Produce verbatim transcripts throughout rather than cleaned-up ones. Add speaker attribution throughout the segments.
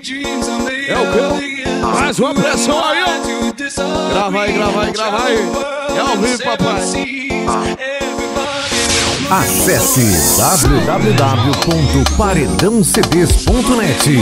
Speaker 1: É o quê? Mais uma pressão aí, ó. Grava aí, grava aí, grava aí. É ao vivo, papai.
Speaker 2: Acesse w w w ponto paredão c d s ponto net.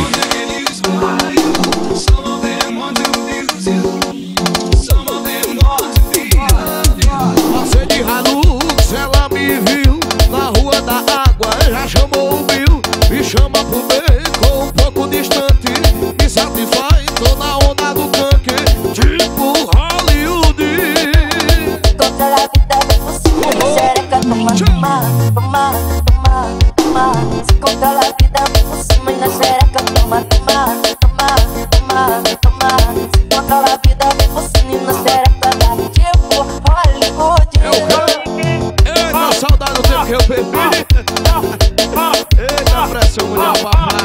Speaker 1: Passei de Hilux, ela me viu na rua da água, já chamou o Bill, me chama pro beco um pouco distante, me satisfaz, tô na onda do tanque, tipo Hollywood.
Speaker 3: Toda a vida por cima da xereca, toma, toma, toma, toma, toma. Se controla a vida por cima da xereca, toma, toma, toma, toma, toma. Se controla a vida por cima da xereca, tipo Hollywood.
Speaker 1: É o quê? Eita, saudade do tempo que eu bebi. Eita, pressão, mulher, papai.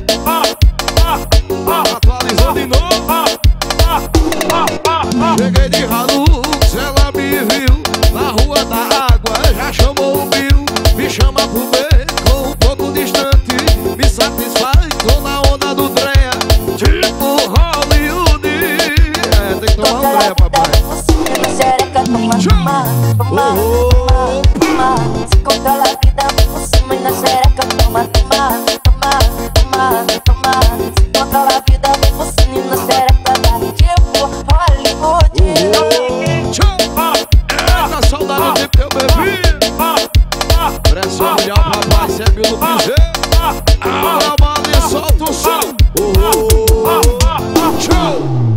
Speaker 1: Atualizou de novo. Cheguei de Hilux, ela me viu na rua da água, já chamou o Bill, me chama pro beco um pouco distante, me satisfaz, tô na onda do Dreia, tipo Hollywood. É, tem que tomar um Dreia, papai.
Speaker 3: Por cima da xereca, toma, toma, toma, toma. Se controla a vida por cima da xereca, toma, toma, toma, toma, toma. Se controla a vida por cima da xereca, tipo Hollywood.
Speaker 1: Eita, saudade do tempo que eu bebi. Pressão mundial, papai, segue no piseiro. Abra a bala e solta o som. Oh, oh, oh. Tchau.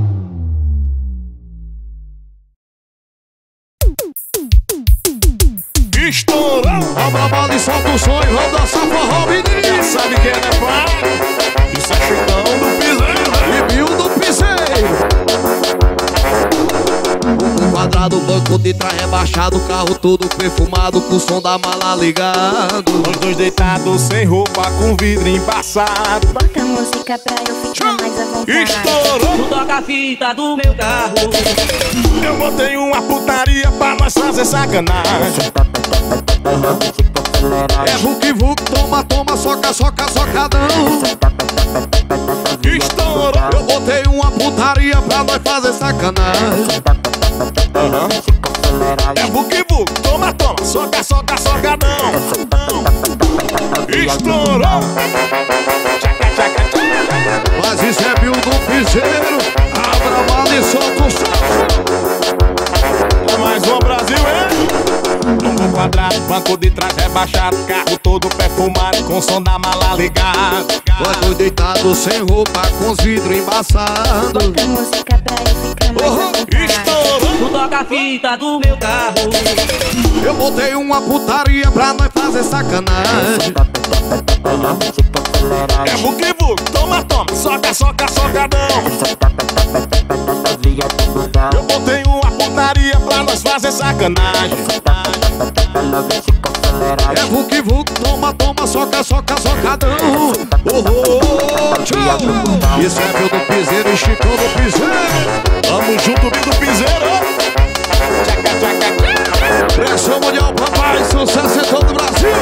Speaker 1: Estourou. Abra a bala e solta o som e vamos dançar forró, menino. Já sabe quem é, né, pai? Isso é Chicão do piseiro e Bill do piseiro. Um quadrado, banco de trás rebaixado, carro todo perfumado, com o som da mala ligado.
Speaker 4: Os dois deitados sem roupa, com vidro embaçado.
Speaker 3: Bota a música pra eu ficar mais à vontade.
Speaker 4: Estourou.
Speaker 5: Tu toca a fita do meu carro.
Speaker 4: Eu botei uma putaria pra nós fazer sacanagem.
Speaker 1: É Vuk Vuk, toma, toma, soca, soca, socadão.
Speaker 4: Estourou.
Speaker 1: Eu botei uma putaria pra nós fazer sacanagem.
Speaker 4: É Vuk Vuk, toma, toma, soca, soca, socadão. Estourou. Tchaca, tchaca, tchaca.
Speaker 1: Mas isso é Bill do piseiro. Abra a bala e solta o som.
Speaker 4: É mais um Brasil, hein? Longo quadrado, banco de trás rebaixado, carro todo perfumado, com o som da mala ligado.
Speaker 1: Banco deitado sem roupa, com os vidros embaçados.
Speaker 3: Bota a música pra eu ficar mais à vontade.
Speaker 4: Estourou.
Speaker 5: Tu toca a fita do meu carro.
Speaker 1: Eu botei uma putaria pra nós fazer sacanagem.
Speaker 4: É Vuk Vuk, toma, toma, soca, soca, socadão. Eu botei uma putaria pra nós fazer sacanagem.
Speaker 1: É Vuk Vuk, toma, toma, soca, soca, socadão. Oh, oh, oh, tchau. Isso é Bill do piseiro e Chicão do piseiro.
Speaker 4: Tamo junto, Bill do piseiro. Tchaca, tchaca, tchaca.
Speaker 1: Pressão mundial, papai, sucesso em todo o Brasil.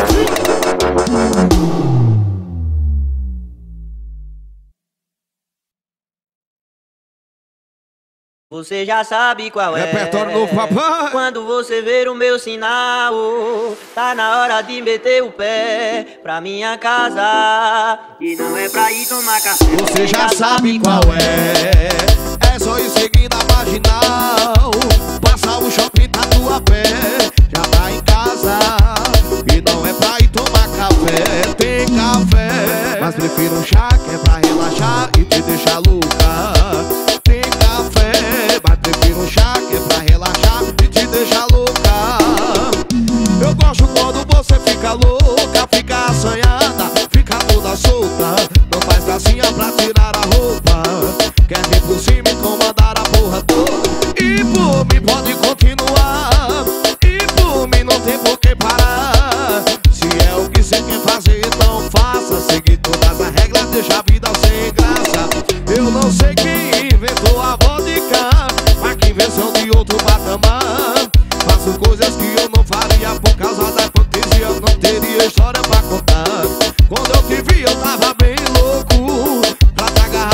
Speaker 6: Você já sabe qual é.
Speaker 1: Repertório novo, papai.
Speaker 6: Quando você ver o meu sinal, tá na hora de meter o pé pra minha casa. E não é pra ir tomar café.
Speaker 1: Você já sabe qual é. É só ir seguindo a marginal. Passar o shopping Tatuapé, já tá em casa. E não é pra ir tomar café. Tem café, mas prefiro um chá que é pra relaxar e te deixar louca. Tem café, mas prefiro um chá que é pra relaxar e te deixar louca. Eu gosto quando você fica louca, fica assanhada, fica toda solta. Não faz gracinha pra tirar a roupa. Quer vir por cima e comandar a porra toda. E por mim pode continuar, e por mim não tem por que parar. Se é o que você quer fazer, então faça. Seguir todas as regras, deixa a vida sem graça. Eu não sei quem inventou a vodka, mas que invenção de outro patamar. Faço coisas que eu não faria por causa da hipotesia. Eu não teria história pra contar. Quando eu te vi eu tava bem louco, pra te agarrar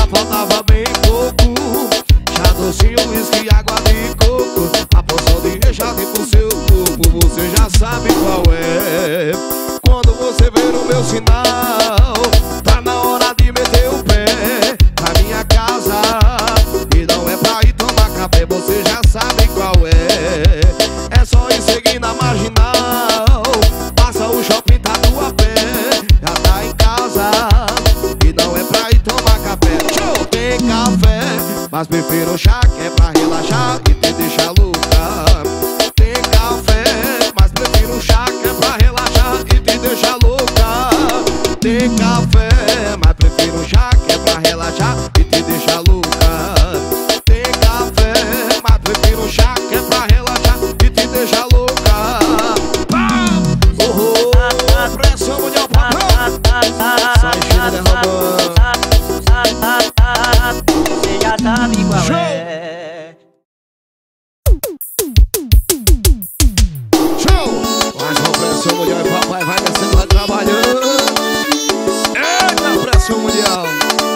Speaker 1: mas prefiro chá que é pra relaxar e te deixar louca. Tem café, mas prefiro chá que é pra relaxar e te deixar louca. Tem café, mas prefiro chá que é pra relaxar e te deixar louca. Tem café, mas prefiro chá que é pra relaxar e te deixar louca. Oh, oh, pressão mundial, patrão. Sai cheio derramando.
Speaker 6: Você já sabe qual é.
Speaker 1: Show! Mais uma pressão mundial e papai vai descendo, vai trabalhando. Eita, pressão mundial.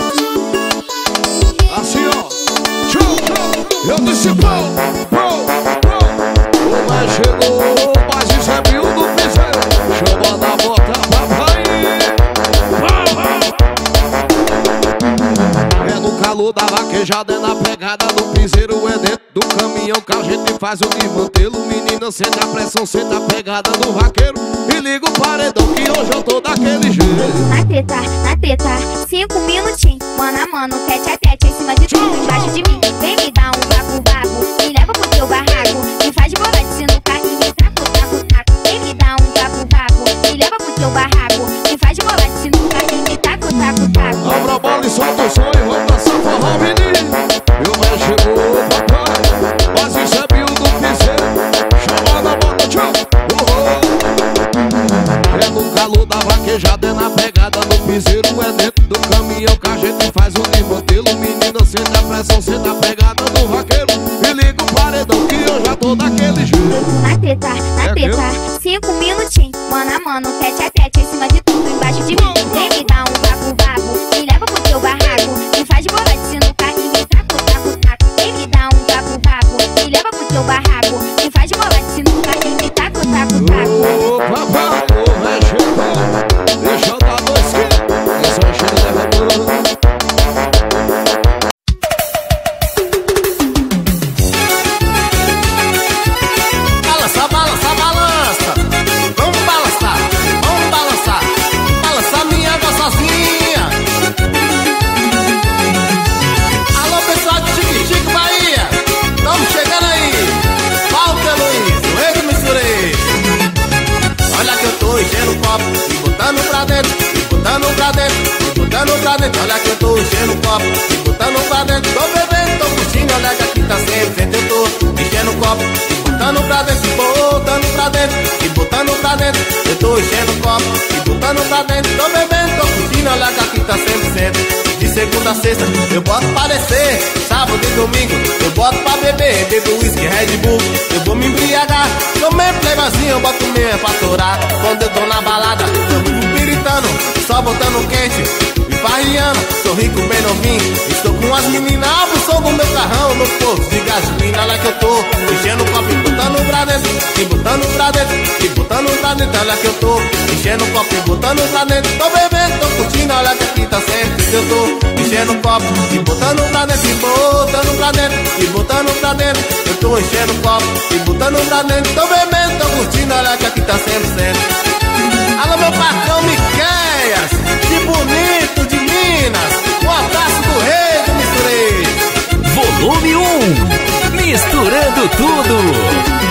Speaker 1: Assim, ó. Show, show. Eu disse pau, pau, pau. O mais chegou, mas isso é mil do piseiro. Chama da bota, papai. É no calor da vaquejada, é na pegada do piseiro, é dentro do caminhão que a gente faz o desmantelo. Menina, senta a pressão, senta a pegada do vaqueiro e liga o paredão que hoje eu tô daquele jeito.
Speaker 7: Na treta, na treta, cinco minutinhos, mano a mano, tete a tete, em cima de tudo, embaixo de mim. Vem me dar um vapo-vapo, me leva pro teu barraco, me faz de bola de sinuca e me traco, traco, traco. Vem me dar um vapo-vapo, me leva pro teu barraco, me faz de bola de sinuca e me traco, traco, traco.
Speaker 1: Abra a bola e solta o som e vamos dançar forró, menino. Eu mais chegou, papai, mas isso é mil do piseiro. Chama da bota, tchau. Oh, oh. É no calor da vaquejada, é na pegada do piseiro, é dentro do caminhão que a gente faz o desmantelo. Menina, senta a pressão, senta a pegada do vaqueiro e liga o paredão que eu já tô daquele jeito.
Speaker 7: Na treta, na
Speaker 1: É
Speaker 7: treta, cinco minutinhos, mano a mano, tete a tete, em cima de tudo, embaixo de mim. Vem me dar um vapo-vapo, me leva pro teu barraco, me faz de bola de sinuca e me traco, traco, traco. Vem me dar um vapo-vapo, me leva pro teu barraco, me faz de bola de sinuca e me traco, traco, traco.
Speaker 1: Ô, papai, ô, vai chegar. Deixa eu dar dois quilos. Esse é o cheiro levantando.
Speaker 4: Balança, balança, balança. Vamos balançar, vamos balançar. Balança minha gostosinha. Alô, pessoal de Chique Chique Bahia. Tamo chegando aí. Walter Luiz, o rei do misturei. Olha que eu tô enchendo o copo e botando pra dentro, e botando pra dentro, e botando pra dentro. Olha que eu tô enchendo o copo e botando pra dentro. Tô bebendo, tô curtindo, olha que aqui tá cem por cento. Eu tô enchendo o copo e botando pra dentro, e botando pra dentro, e botando pra dentro. Eu tô enchendo o copo e botando pra dentro. Tô bebendo, tô curtindo, olha que aqui tá cem por cento. De segunda a sexta eu boto pra descer, sábado e domingo eu boto pra beber. Bebo whisky, Red Bull, eu vou me embriagar. Sou meio playboyzinho, eu boto meio pra torar. Quando eu tô na balada, eu vivo piritando, só botando quente e farriando. Sou rico, bem novinho, estou com as meninas. Abro o som do meu carrão no posto de gasolina. Olha que eu tô enchendo o copo e botando pra dentro, e botando pra dentro, e botando pra dentro. Olha que eu tô enchendo o copo e botando pra dentro. Tô bebendo, tô curtindo, olha que aqui tá sempre. Eu tô enchendo o copo e botando pra dentro, e botando pra dentro, e botando pra dentro. Eu tô enchendo o copo e botando pra dentro. Tô bebendo, tô curtindo, olha que aqui tá cem por cento. Alô, meu patrão Miqueias, de Bonito, de Minas. Um abraço do rei do misturei.
Speaker 2: Volume um, misturando tudo.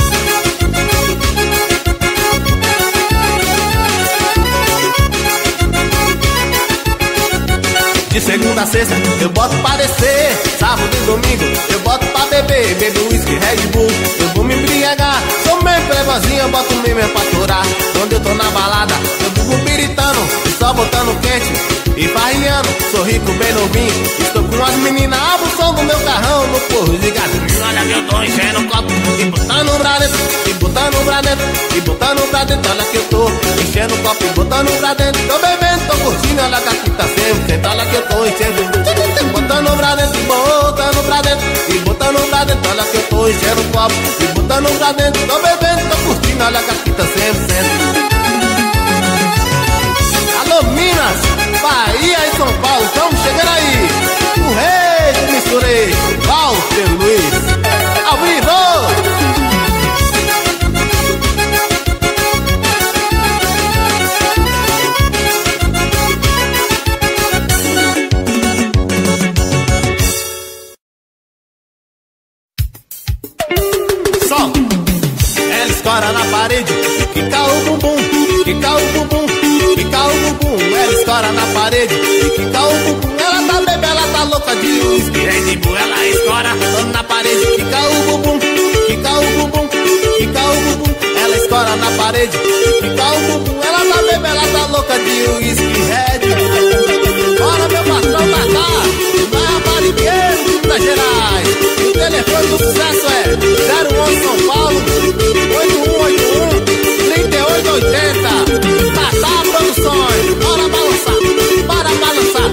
Speaker 4: De segunda a sexta eu boto pra descer, sábado e domingo eu boto pra beber. Bebo whisky, Red Bull, eu vou me embriagar. Sou meio playboyzinho, eu boto meio pra torar. Quando eu tô na balada, eu fico piritando, e só botando quente e farriando. Sou rico, bem novinho, estou com as meninas. Abro o som do meu carrão no porro de gasolina. Olha que eu tô enchendo o copo e botando pra dentro, e botando pra dentro, e botando pra dentro. Olha que eu tô enchendo o copo e botando pra dentro. Tô bebendo, tô curtindo, olha que aqui tá sempre. Olha que eu tô enchendo, botando pra dentro, e botando pra dentro, e botando pra dentro. Olha que eu tô enchendo o copo e botando pra dentro. Tô bebendo, tô curtindo, olha que aqui tá sempre. Alô, Minas, Bahia e São Paulo, estamos chegando aí. O rei do misturei, Walter Luiz. Ao vivo! Ó, ela escora na parede, quica o bumbum, quica o bumbum, quica o bumbum. Ela escora na parede, quica o bumbum. Ela tá bebê, ela tá louca de uísque, Red Bull. Ela escora na parede, quica o bumbum, quica o bumbum, quica o bumbum. Ela escora na parede, quica o bumbum. Ela tá bebê, ela tá louca de uísque, Red Bull. Bora, meu patrão, tá lá, vai Barigueiro, Minas Gerais. O telefone do sucesso é zero onze São Paulo, oito um oito um, três oito oito zero. Tatá Produções, bora balançar, bora balançar.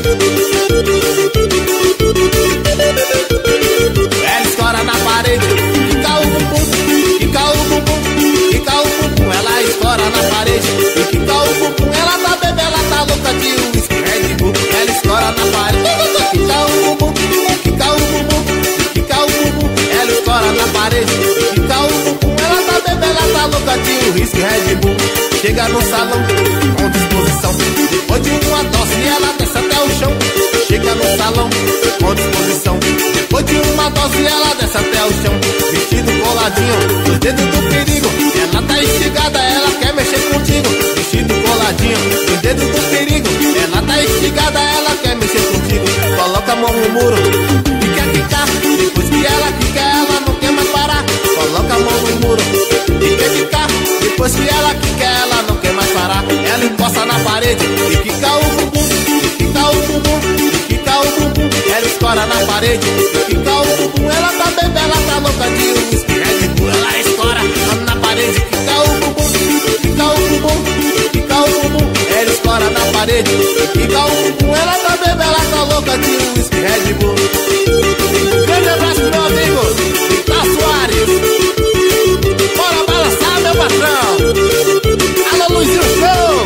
Speaker 4: Ela escora na parede, fica o bumbum, fica o bumbum, fica o bumbum. Ela escora na parede, fica o bumbum. Ela tá bebê, ela tá louca de uísque, Red Bull. Ela escora na parede, fica o bumbum, fica o bumbum, fica o bumbum. Ela escora na parede, fica o bumbum. Ela tá bebê, ela tá louca de uísque, Red Bull. Chega no salão com disposição, depois de uma dose ela desce até o chão. Chega no salão com disposição, depois de uma dose ela desce até o chão. Vestido coladinho, os dedos do perigo. Ela tá instigada, ela quer mexer contigo. Vestido coladinho, os dedos do perigo. Ela tá instigada, ela quer mexer contigo. Coloca a mão no muro e quer quicar. Depois que ela quica, ela não quer mais parar. Coloca a mão no muro e quer quicar. Depois que ela quica, ela não quer mais parar. Ela encosta na parede e quica o bumbum, e quica o bumbum, e quica o bumbum. Ela escora na parede e quica o bumbum. Ela tá bebê, ela tá louca de uísque, Red Bull. Ela escora na parede, quica o bumbum, quica o bumbum, quica o bumbum. Ela escora na parede e quica o bumbum. Ela tá bebê, ela tá louca de uísque, Red Bull. Grande abraço pro meu amigo Tá Soares. Bora balançar, meu patrão. Alô, Luizinho Show.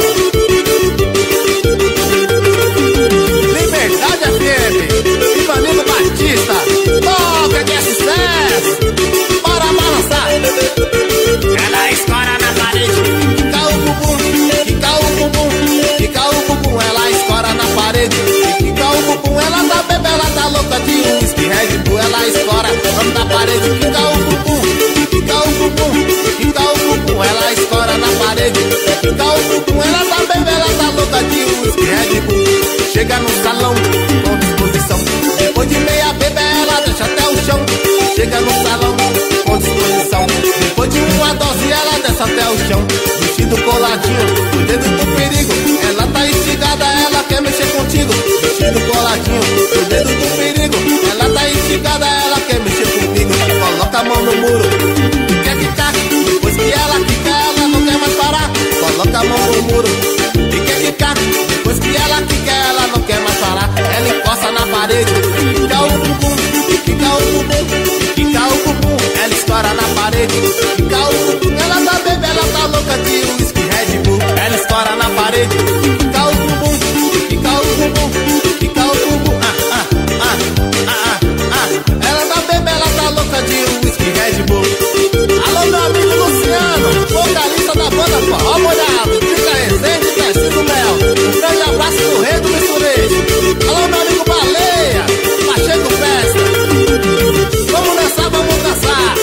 Speaker 4: Liberdade F M, Ivanildo Batista. Toca que é sucesso. Bora balançar. Ela escora na parede, fica o bumbum, fica o bumbum, fica o bumbum. Ela escora na parede, fica o bumbum. Ela tá bebê, ela tá louca de uísque, Red Bull. Ela escora na parede, fica o bumbum, fica o bumbum, fica o bumbum. Ela escora na parede, fica o bumbum. Ela tá bebê, ela tá louca de uísque, Red Bull. Chega no salão com disposição, depois de meia bebê ela deixa até o chão. Chega no salão com disposição, depois de uma dose ela desce até o chão. Vestido coladinho, os dedos do perigo. Ela tá instigada, ela quer mexer contigo. Vestido coladinho, os dedos do perigo. Ela tá instigada, ela quer mexer comigo. Coloca a mão no muro e quer quicar. Depois que ela quica, ela não quer mais parar. Coloca a mão no muro e quer quicar. Depois que ela quica, ela não quer mais parar. Ela encosta na parede, fica o bumbum, fica o bumbum, fica o bumbum. Ela escora na parede, fica o bumbum. Ela tá bebê, ela tá louca de uísque, Red Bull. Ela escora na parede, fica o bumbum, fica o bumbum, fica o bumbum. Ah, ah, ah, ah, ah. Ela tá bebê, ela tá louca de uísque, Red Bull. Alô, meu amigo Luciano, vocalista da banda Forró Molhado, fica Resende, Tecido Mel. Um grande abraço do rei do misturejo. Alô, meu amigo Baleia, Pacheco Festa. Vamos dançar, vamos dançar.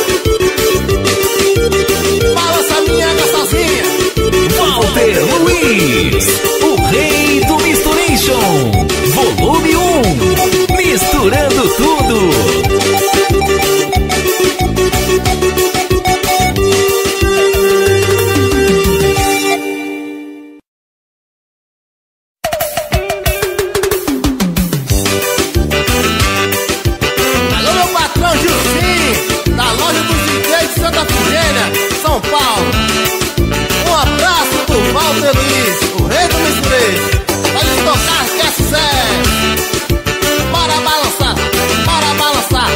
Speaker 4: Balança minha gostosinha.
Speaker 2: Walter Luiz, o rei do Misturation, volume um, misturando tudo.
Speaker 4: Alô, meu patrão Gilcinho, da loja dos D Js de Santa Figênia, São Paulo. Um abraço do Walter Luiz, o rei do misturejo. Pode tocar que é sucesso. Bora balançar, bora balançar.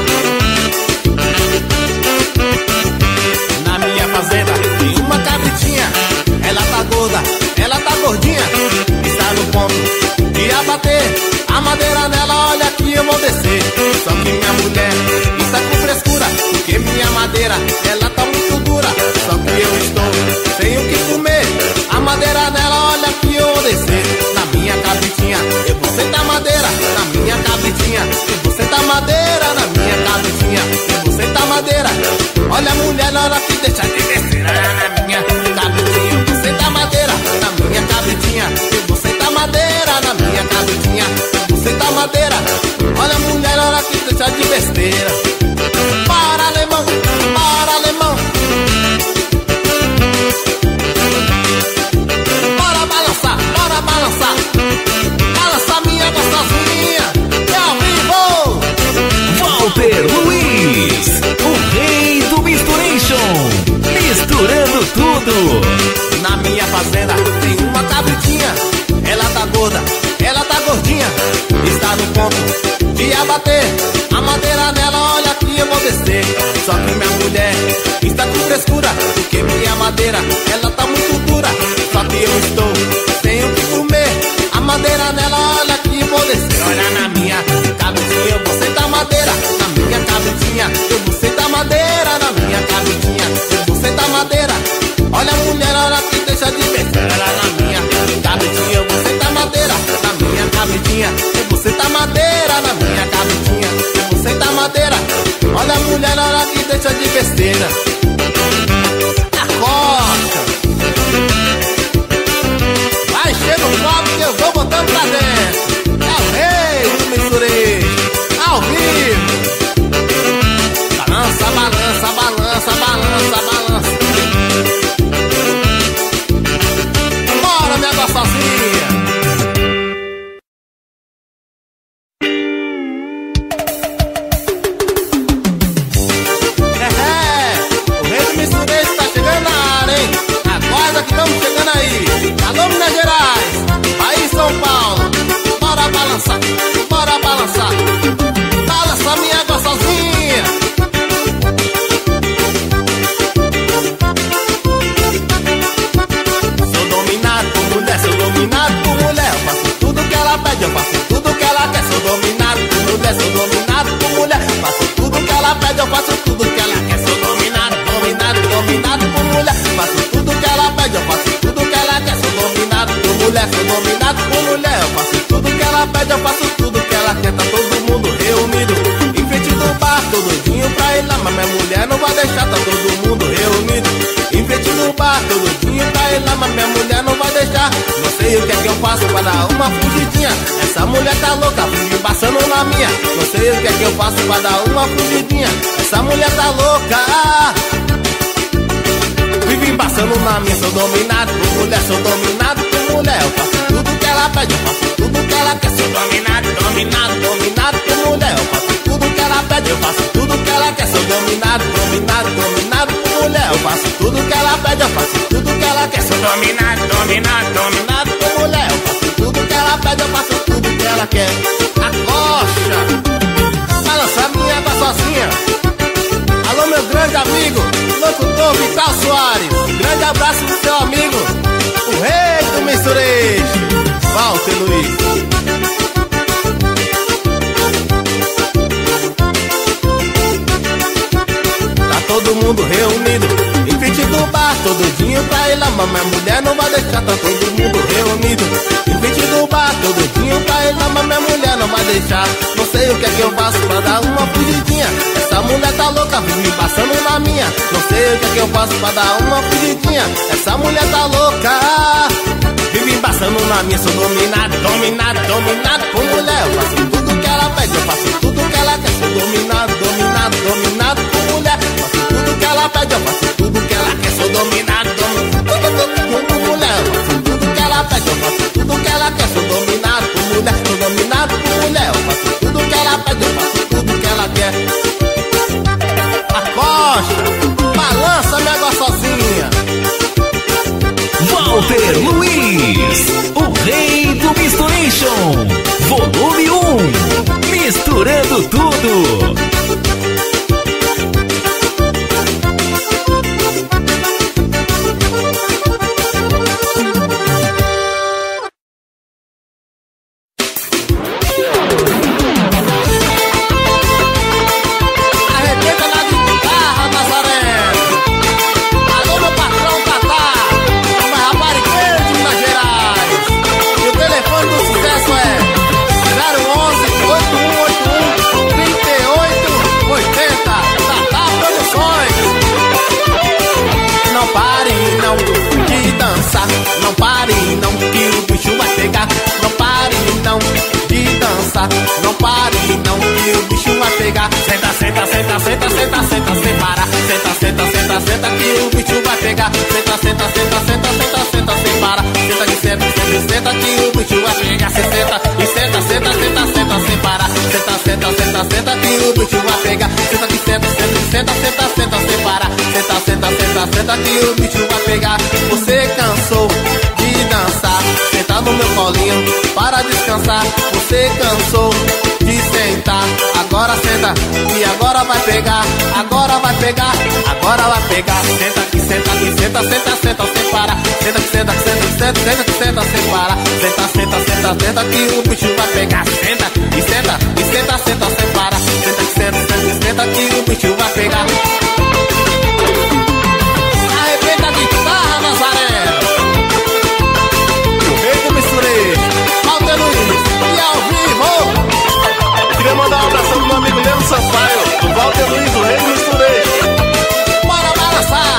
Speaker 4: Na minha fazenda tem uma cabritinha. Ela tá gorda, ela tá gordinha. Está no ponto de abater a madeira nela, olha que eu vou descer. Só que minha mulher está com frescura, porque minha madeira, ela tá muito dura. Só que eu estou sem o que comer. A madeira nela, olha que eu vou descer. Na minha cabritinha, eu vou sentar madeira. Na minha cabritinha, eu vou sentar madeira. Na minha cabritinha, eu vou sentar madeira. Olha a mulher madeira. Olha a mulher, olha que deixa de besteira. Bora, alemão, bora, alemão. Bora balançar, bora balançar. Balança minha gostosinha, é ao vivo.
Speaker 2: Walter Luiz, o rei do Misturation, misturando tudo.
Speaker 4: Na minha fazenda tem uma cabritinha. Ela tá gorda, ela tá gordinha. Está no ponto de abater a madeira nela, olha que eu vou descer. Só que minha mulher está com frescura, porque minha madeira, ela tá muito dura. Só que eu estou sem o que comer. A madeira nela, olha que eu vou descer. Olha na minha cabritinha, eu vou sentar madeira. Na minha cabritinha, eu vou sentar madeira. Na minha cabritinha, eu vou sentar madeira. Olha a mulher, olha que deixa de besteira. Na minha cabritinha, eu vou sentar madeira. Na minha cabritinha, eu vou sentar madeira. Na minha cabritinha, eu vou sentar madeira. Olha a mulher, olha que deixa de besteira. Acorda. Vai enchendo o copo que eu vou botando pra dentro. É o rei do mistureiro, ao vivo. Balança, balança, balança, balança, balança. Bora, minha gostosinha. É, o rei do mistureiro tá chegando na área, hein? Acorda que estamos chegando aí. Alô, Minas Gerais, aí São Paulo. Bora balançar, bora balançar. Balança, minha gostosinha. Sou dominado por mulher, sou dominado por mulher. Eu faço tudo que ela pede, eu faço tudo que ela quer. Sou dominado por mulher, sou dominado por mulher. Faço tudo que ela pede, eu faço tudo que ela quer. Sou dominado, dominado, dominado por mulher. Faço tudo que ela pede, eu faço tudo que ela quer. Sou dominado por mulher, sou dominado por mulher. Eu faço tudo que ela pede, eu faço tudo que ela quer. Tá todo mundo reunido em frente do bar, todinho pra ir lá, mas minha mulher não vai deixar. Tá todo mundo reunido em frente do bar, todinho pra ir lá, mas minha mulher não vai deixar. Não sei o que é que eu faço pra dar uma fugidinha. Essa mulher tá louca, vive passando na minha. Não sei o que é que eu faço pra dar uma fugidinha. Essa mulher tá louca, vive passando na minha. Sou dominado por mulher, sou dominado por mulher. Eu faço tudo que ela pede, eu faço tudo que ela quer. Sou dominado, dominado, dominado por mulher. Eu faço tudo que ela pede, eu faço tudo que ela quer. Sou dominado, dominado, dominado por mulher. Eu faço tudo que ela pede, eu faço tudo que ela quer. Sou dominado, dominado, dominado por mulher. Eu faço tudo que ela pede, eu faço tudo que ela quer. Acocha, balança minha gostosinha. Alô, meu grande amigo, locutor Vital Soares. Grande abraço do seu amigo, o rei do mistureiro, Walter Luiz. Tá todo mundo reunido em frente do bar, todinho pra ir lá, mas minha mulher não vai deixar. Tá todo mundo reunido em frente do bar, todinho pra ir lá, mas minha mulher não vai deixar. Não sei o que é que eu faço pra dar uma fugidinha. Essa mulher tá louca, vive passando na minha. Não sei o que é que eu faço pra dar uma fugidinha. Essa mulher tá louca, vive passando na minha. Sou dominado, dominado, dominado por mulher. Eu faço tudo que ela pede, eu faço tudo que ela quer. Sou dominado, dominado, dominado por mulher. Faço tudo que ela pede, eu faço tudo que ela quer. Sou dominado, dominado, tudo por mulher. Eu faço tudo que ela pede, eu faço tudo que ela quer. Sou dominado por mulher, sou dominado por mulher. Eu faço tudo que ela pede, eu faço tudo que ela quer. Acosta, balança minha gostosinha.
Speaker 2: Walter Luiz, o rei do Misturation, volume um, misturando tudo.
Speaker 4: Telefone do sucesso é zero onze, oito um oito um, Senta, senta, senta, senta que o bicho vai pegar. Senta, senta, senta, senta, senta, senta, sem parar. Senta que senta, senta, senta que o bicho vai pegar. Cê senta e senta, senta, senta, senta, sem parar. Senta, senta, senta, senta que o bicho vai pegar. Senta que senta, senta, senta, senta, senta, sem parar. Senta, senta, senta, senta que o bicho vai pegar. Você cansou de dançar, senta no meu colinho para descansar. Você cansou de sentar, agora senta e agora vai pegar. Agora vai pegar, agora vai pegar. Senta que senta que senta, senta, senta, sem parar. Senta que senta, que senta, que senta, senta, que senta, sem parar. Senta, senta, senta, senta que o bicho vai pegar. Senta e senta, e senta, senta, sem parar. Senta que senta, senta, que senta que o bicho vai pegar. Arrebenta a guitarra, Nazaré. O rei do mistureiro, Walter Luiz, e ao vivo. Eu queria mandar um abração pro meu amigo Leandro Sampaio, o Walter Luiz, o rei do mistureiro. Bora balançar.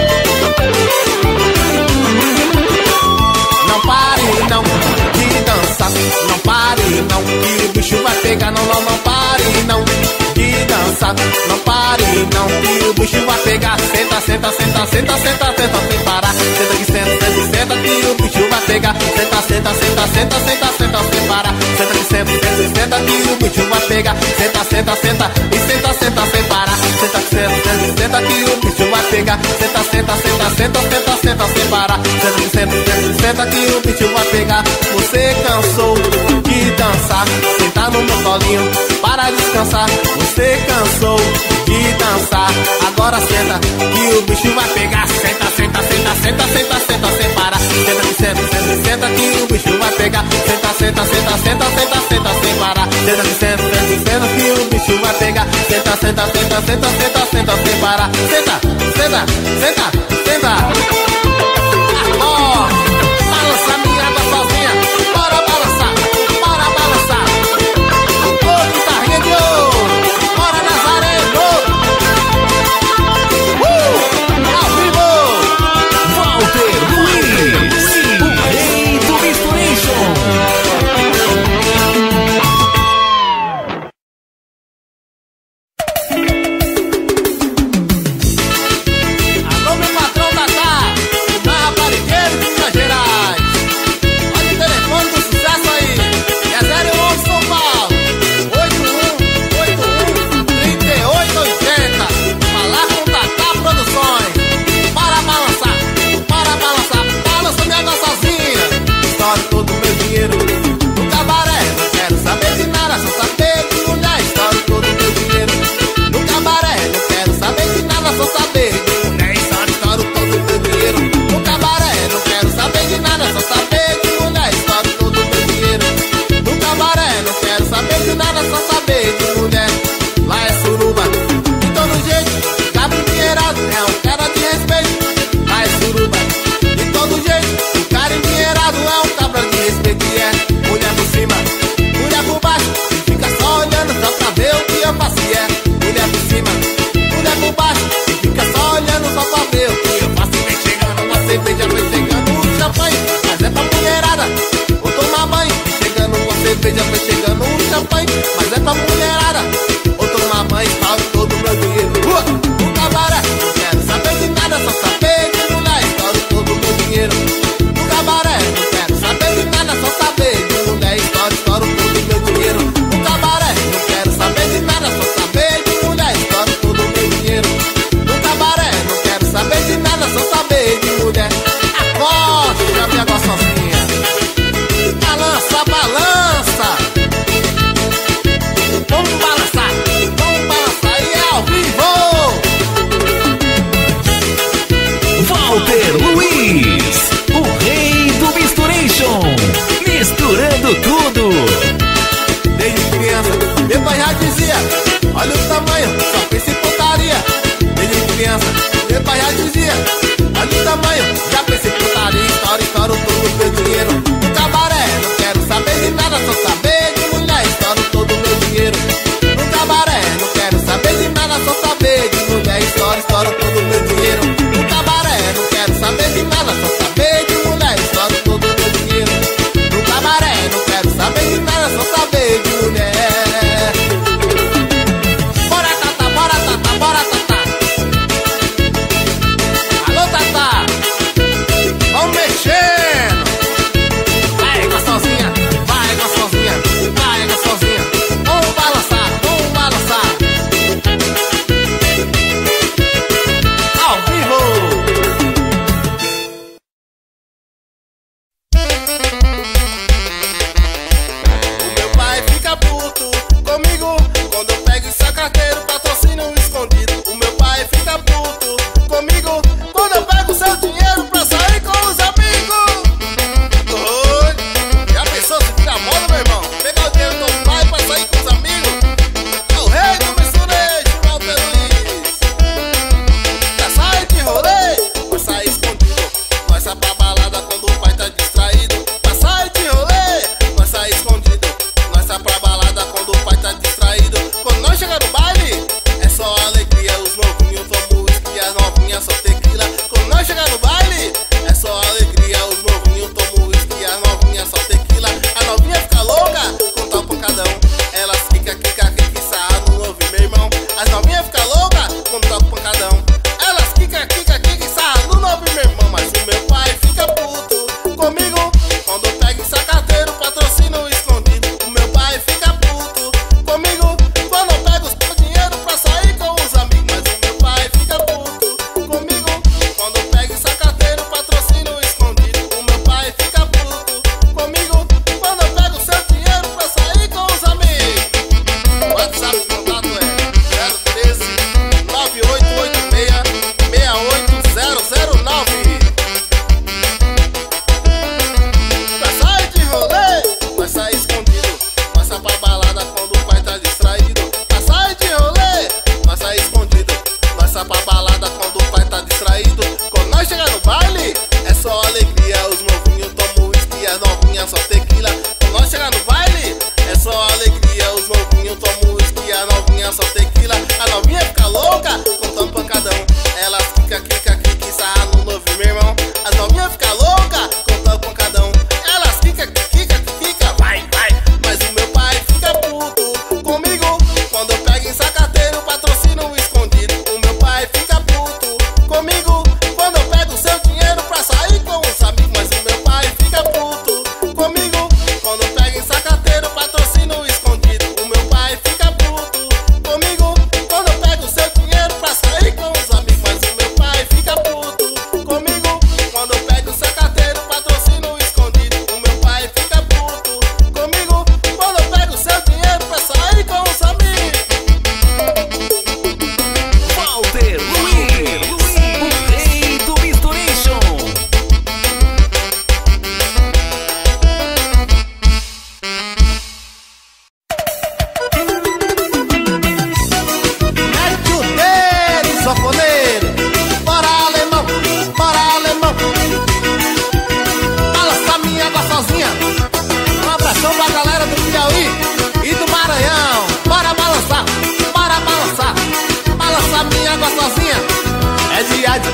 Speaker 4: Não pare não de dançar, não pare não que o bicho vai pegar. Não, não, não pare não de dançar, não pare não que o bicho vai pegar. Senta, senta, senta, senta, senta, senta, sem parar. Senta que senta, senta, senta que o bicho vai pegar. Senta, senta, senta, senta, senta, senta, sem parar. Senta que senta, senta, senta que o bicho vai pegar. Senta, senta, senta e senta, senta, sem parar. Senta que senta, senta, senta que o bicho vai pegar. Senta, senta, senta, senta, senta, senta, sem parar. Senta que senta, senta, senta que o bicho vai pegar. Você cansou de dançar, sentar no meu colinho para descansar. Você cansou de dançar, agora senta que o bicho vai pegar. Senta, senta, senta, senta, senta, senta, sem parar. Senta que senta, senta, senta que o bicho vai pegar. Senta, senta, senta, senta, senta, senta, sem parar. Senta que senta, senta, senta que o bicho vai pegar. Senta, senta, senta, senta, senta, senta, sem parar. Senta, senta, senta, senta. Ó, balança minha água sozinha. Bora balançar, bora balançar. Ô, guitarrinha de ouro. Bora, Nazareno. Uh, ao vivo.
Speaker 2: Walter Luiz, o rei do Misturation.
Speaker 4: Alô, meu patrão da tarde.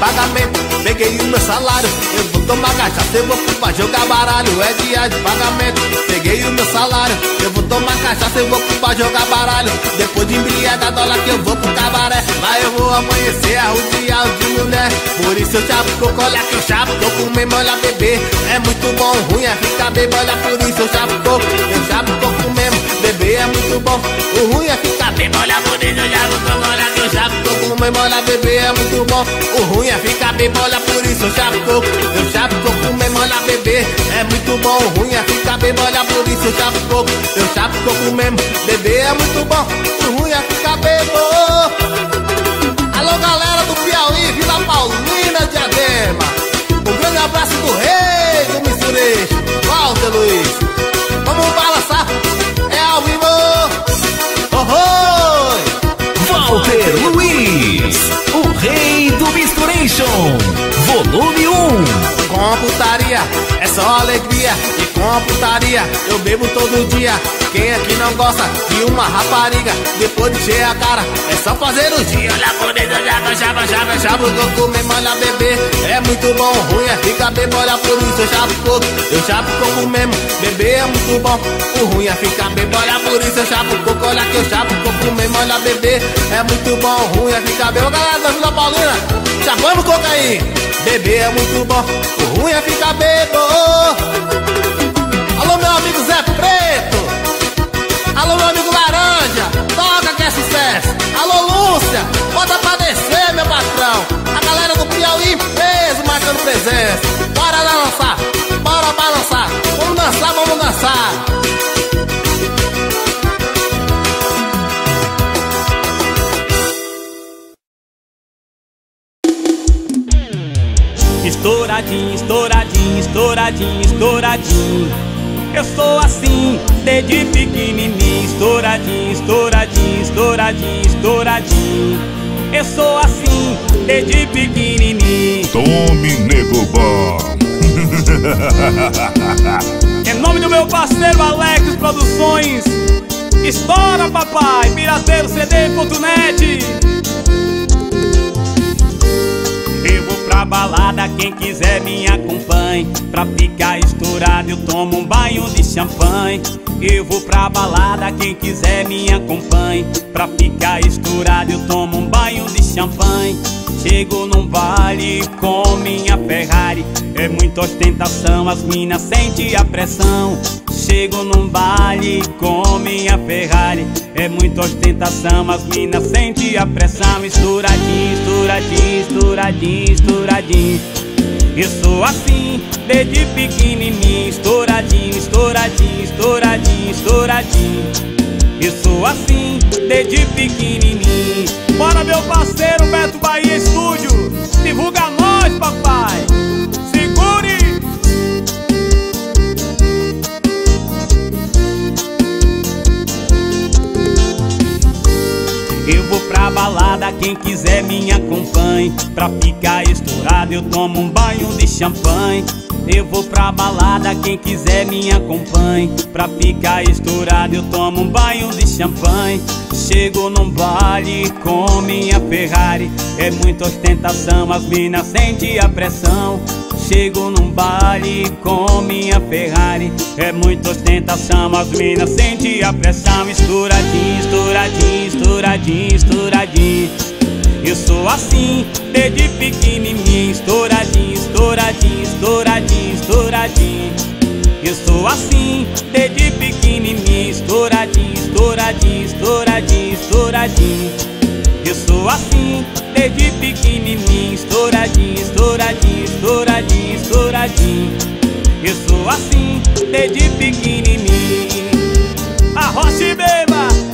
Speaker 4: pagamento. Peguei o meu salário, eu vou tomar cachaça, eu vou pra jogar baralho. É dia de pagamento. Peguei o meu salário, eu vou tomar cachaça, eu vou pra jogar baralho. Depois de embriagar dólar que eu vou pro cabaré. Lá eu vou amanhecer arrodeado de mulher. Por isso eu chapo coco, olha que eu chapo coco mesmo, olha bebê. É muito bom, ruim é ficar bebo, olha por isso eu chapo coco. Eu chapo coco mesmo, bebê é muito bom. O ruim é ficar bebo, olha por isso eu chapo coco, olha que eu chapo coco mesmo, olha bebê é muito bom. O ruim é ficar bebo, olha por isso eu chapo coco. Eu chapo coco mesmo, olha bebê é muito bom. O ruim é ficar bebo, olha por isso eu chapo coco. Eu chapo coco mesmo, bebê é muito bom. O ruim é ficar bebo. Alô galera do Piauí, Vila Paulina, Diadema. Um grande abraço do rei do misturejo, Walter Luiz. Vamos balançar, é ao vivo. Oh, oh.
Speaker 2: Walter Luiz, o rei do Misturation, volume um.
Speaker 4: Com putaria, é só alegria. E com putaria, eu bebo todo dia. Quem aqui não gosta de uma rapariga? Depois de encher a cara, é só fazer o dia. Olha por dentro, já, já, já, já, o coco mesmo, olha bebê. É muito bom, ruim é ficar bebo, olha por isso eu chapo coco. Eu chapo coco mesmo, bebê é muito bom. O ruim é ficar bebo, olha por isso eu chapo coco. Olha que eu chapo coco mesmo, olha bebê. É muito bom, ruim é ficar bebo. Galera da Vila Paulina, chapamos coco aí. Bebê é muito bom, o ruim é ficar bebo. Alô meu amigo Zé Preto, alô meu amigo Laranja, toca que é sucesso. Alô Lúcia, bota pra descer meu patrão. A galera do Piauí peso marcando presença. Bora dançar, bora balançar. Vamos dançar, vamos dançar.
Speaker 5: Estouradinho, estouradinho, estouradinho, estouradinho. Eu sou assim, desde pequenininho. Estouradinho, estouradinho, estouradinho, estouradinho. Eu sou assim, desde pequenininho.
Speaker 2: Tome, nego bom.
Speaker 5: Em nome do meu parceiro Alex Produções. Estoura, papai, pirateiro C D ponto net. Eu vou pra balada, quem quiser me acompanhe. Pra ficar estourado eu tomo um banho de champanhe. Eu vou pra balada, quem quiser me acompanhe. Pra ficar estourado eu tomo um banho de champanhe. Chego num baile com minha Ferrari. É muita ostentação, as minas sentem a pressão. Chego num baile com minha Ferrari. É muita ostentação, as minas sentem a pressão. Estouradinho, estouradinho, estouradinho, estouradinho. Eu sou assim, desde pequenininho. Estouradinho, estouradinho, estouradinho, estouradinho. Eu sou assim, desde pequenininho. Bora meu parceiro Beto Bahia Estúdio. Divulga nós, papai. Segure. Eu vou pra balada, quem quiser me acompanhe. Pra ficar estourado eu tomo um banho de champanhe. Eu vou pra balada, quem quiser me acompanhe. Pra ficar estourado eu tomo um banho de champanhe. Chego num baile com minha Ferrari. É muita ostentação, as minas sentem a pressão. Chego num baile com minha Ferrari. É muita ostentação, as minas sentem a pressão. Estouradinho, estouradinho, estouradinho, estouradinho. Eu sou assim, desde pequenininho. Estouradinho, estouradinho, estouradinho, estouradinho. Eu sou assim, desde pequenininho. Estouradinho, estouradinho, estouradinho, estouradinho. Eu sou assim, desde pequenininho. Estouradinho, estouradinho, estouradinho, estouradinho. Eu sou assim, desde pequenininho. Arrocha e beba.